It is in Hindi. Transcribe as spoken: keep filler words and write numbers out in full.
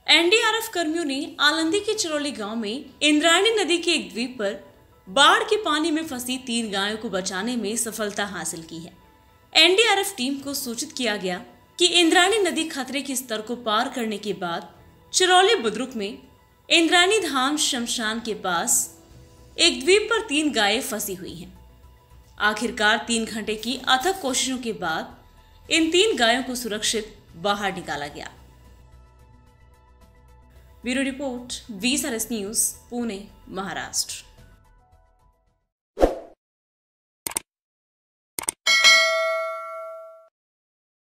एनडीआरएफ कर्मियों ने आलंदी के चिरौली गांव में इंद्रायणी नदी के एक द्वीप पर बाढ़ के पानी में फंसी तीन गायों को बचाने में सफलता हासिल की है। एनडीआरएफ टीम को सूचित किया गया कि इंद्रायणी नदी खतरे के स्तर को पार करने के बाद चिरौली बुद्रुक में इंद्रायणी धाम शमशान के पास एक द्वीप पर तीन गायें फंसी हुई हैं। आखिरकार तीन घंटे की अथक कोशिशों के बाद इन तीन गायों को सुरक्षित बाहर निकाला गया। Bureau report, VSRS news, Pune, Maharashtra.